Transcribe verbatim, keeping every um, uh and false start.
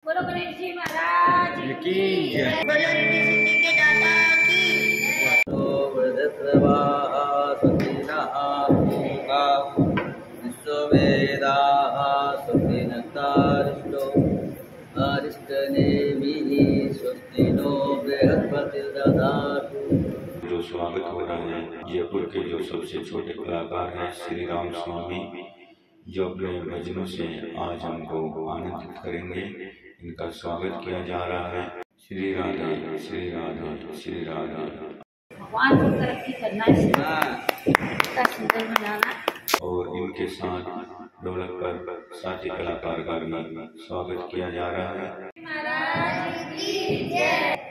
बोलो गणेश जी महाराज की जय। बोलो रिद्धि सिद्धि के दाता की जय। विश्ववेदाः स्वस्तिनस्तारिष्टो अरिष्टनेमिः स्वस्ति नो बृहस्पतिर्दधातु। जो स्वागत हो रहा है जयपुर के जो सबसे छोटे कलाकार हैं श्री राम स्वामी, जो अपने भजनों से आज हमको आनंदित करेंगे। इनका स्वागत किया जा रहा है। श्री राधे श्री राधे श्री राधे। भगवान को तरक्की करना है, सुंदर बनाना। और इनके साथ ढोलक पर साथी कलाकार का भी स्वागत किया जा रहा है। महाराज की जय।